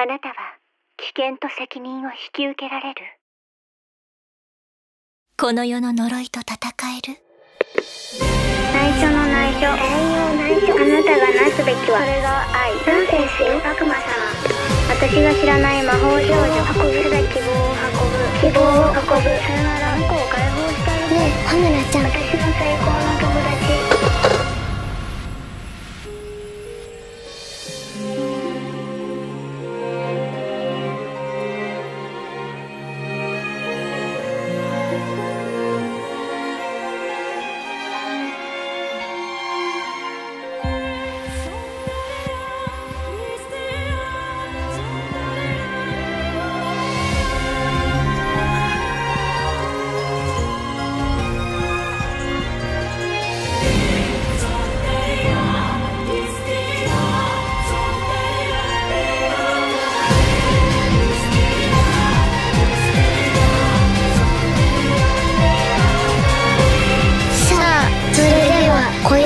あなたは危険と責任を引き受けられる。 この世の呪いと戦える。 内緒の内緒、あなたがなすべきはそれが愛。ナンセンスよ、悪魔様。私が知らない魔法少女。ただ希望を運ぶ。さよなら、向こうを解放してあげて。ねえ、ハムラちゃん。私の最高の友達。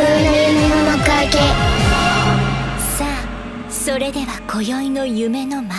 それでは今宵の夢の幕